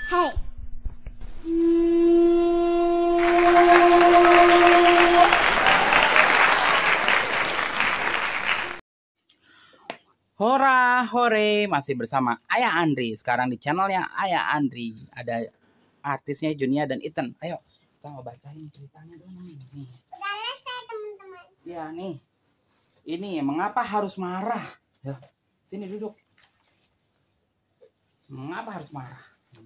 Hai. Hora hore, masih bersama Ayah Andri. Sekarang di channelnya Ayah Andri. Ada artisnya Junia dan Ethan. Ayo, kita mau bacain ceritanya dulu nih. Udah selesai teman-teman. Ya nih, ini mengapa harus marah? Ya, sini duduk. Mengapa harus marah?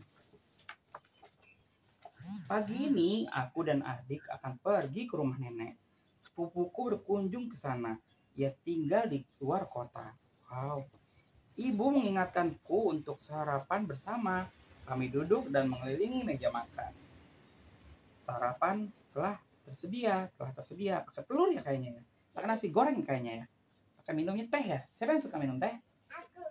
Pagi ini aku dan adik akan pergi ke rumah nenek. Sepupuku berkunjung ke sana. Ia tinggal di luar kota. Wow. Ibu mengingatkanku untuk sarapan bersama. Kami duduk dan mengelilingi meja makan. Sarapan telah tersedia. Pakai telur ya kayaknya ya. Pakai nasi goreng kayaknya ya. Pakai minumnya teh ya. Siapa yang suka minum teh? Aku.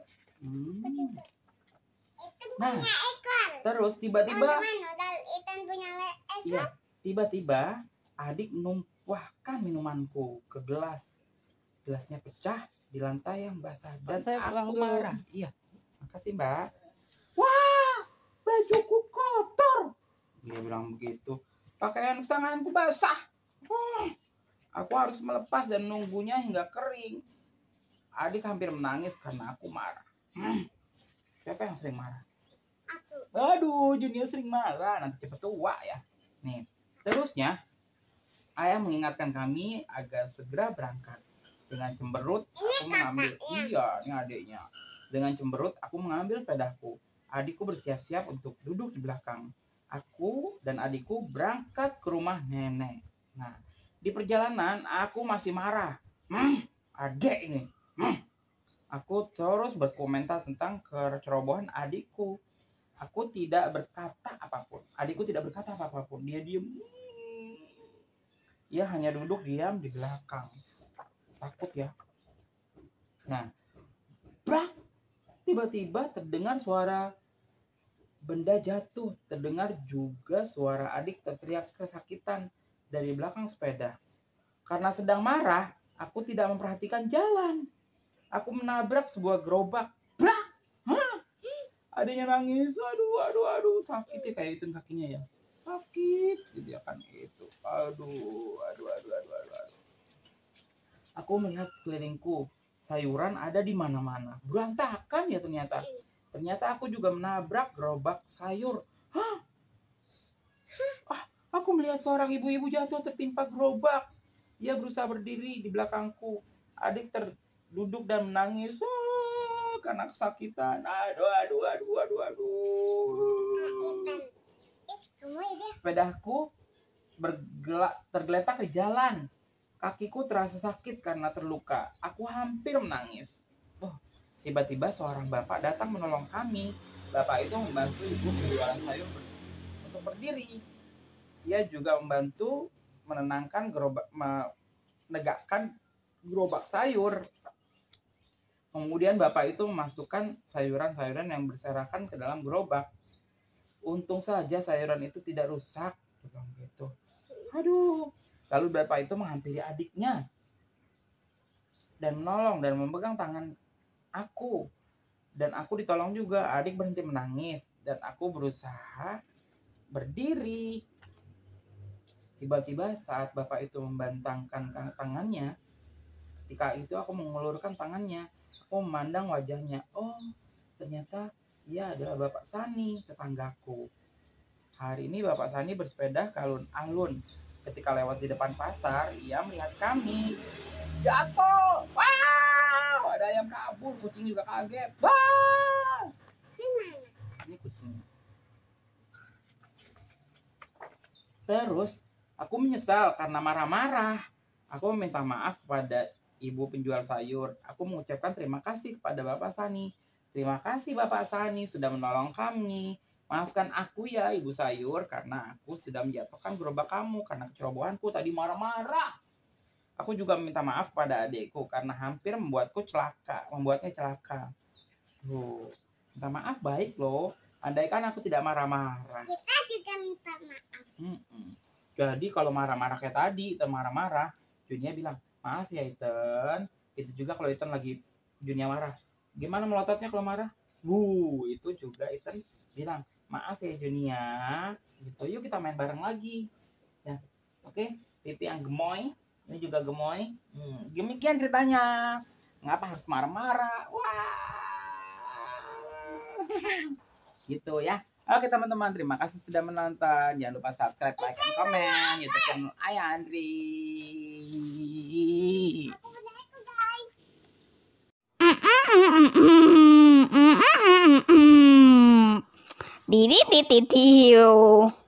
Nah, Punya ekor. terus tiba-tiba, Teman-teman, udah Ethan punya ekor. iya, tiba-tiba adik menumpahkan minumanku ke gelas. Gelasnya pecah di lantai yang basah dan aku marah. Iya, makasih Mbak. Wah, bajuku kotor. Dia bilang begitu. Pakaian kesanganku basah. Aku harus melepas dan nunggunya hingga kering. Adik hampir menangis karena aku marah. Siapa yang sering marah? Aku. Aduh, Junior sering marah. Nanti cepet tua ya. Nih, terusnya ayah mengingatkan kami agar segera berangkat. Dengan cemberut, aku mengambil, ini adiknya. Dengan cemberut, aku mengambil sepedahku. Adikku bersiap-siap untuk duduk di belakang. Aku dan adikku berangkat ke rumah nenek. Nah, di perjalanan aku masih marah. Adik ini. Aku terus berkomentar tentang kecerobohan adikku. Aku tidak berkata apapun. Adikku tidak berkata apapun. Dia diam. Ia hanya duduk diam di belakang. Takut ya. Nah, brak, tiba-tiba terdengar suara benda jatuh. Terdengar juga suara adik terteriak kesakitan dari belakang sepeda. Karena sedang marah, aku tidak memperhatikan jalan. Aku menabrak sebuah gerobak. Brak! Hah? Adiknya nangis. Aduh. Sakit ya kayak itu kakinya ya. Sakit gitu ya kan itu. Aduh. Aku melihat sekelilingku, sayuran ada di mana-mana. Berantakan ya ternyata. Ternyata aku juga menabrak gerobak sayur. Hah? Aku melihat seorang ibu-ibu jatuh tertimpa gerobak. Ia berusaha berdiri di belakangku. Adik terduduk dan menangis karena kesakitan. Aduh. Sepedaku tergeletak di jalan. Kakiku terasa sakit karena terluka. Aku hampir menangis. Tiba-tiba seorang bapak datang menolong kami. Bapak itu membantu ibu penjualan sayur untuk berdiri. Ia juga membantu menegakkan gerobak sayur. Kemudian bapak itu memasukkan sayuran-sayuran yang berserakan ke dalam gerobak. Untung saja sayuran itu tidak rusak. Gitu. Aduh. Lalu bapak itu menghampiri adiknya dan menolong dan memegang tangan aku. Dan aku ditolong juga. Adik berhenti menangis dan aku berusaha berdiri. Tiba-tiba saat bapak itu membentangkan tangannya, ketika itu aku mengulurkan tangannya. Aku memandang wajahnya. Oh, ternyata ia adalah Bapak Sani, tetanggaku. Hari ini Bapak Sani bersepeda ke alun-alun. Ketika lewat di depan pasar, ia melihat kami. Jatuh! Wow! Ada ayam kabur, kucing juga kaget. Wow! Ini kucingnya. Terus, aku menyesal karena marah-marah. Aku meminta maaf kepada ibu penjual sayur. Aku mengucapkan terima kasih kepada Bapak Sani. Terima kasih Bapak Sani sudah menolong kami. Maafkan aku ya ibu sayur karena aku sudah menjatuhkan gerobak kamu karena kecerobohanku tadi marah-marah. Aku juga meminta maaf pada adikku karena hampir membuatnya celaka. Minta maaf baik loh. Andaikan aku tidak marah-marah. Kita juga minta maaf. Jadi kalau marah-marah kayak tadi, Ethan marah-marah, Junia bilang, maaf ya Ethan. Itu juga kalau Ethan lagi Junia marah. Gimana melototnya kalau marah? Itu juga Ethan bilang, maaf Oke Junia, gitu. Yuk kita main bareng lagi. Ya, oke. Pipi yang gemoy, ini juga gemoy. Demikian ceritanya. Ngapa harus marah-marah? Wah, gitu ya. Oke teman-teman, terima kasih sudah menonton. Jangan lupa subscribe, like, dan komen YouTube channel Ayah Andri. Aku udah itu guys. Didi titi tiu.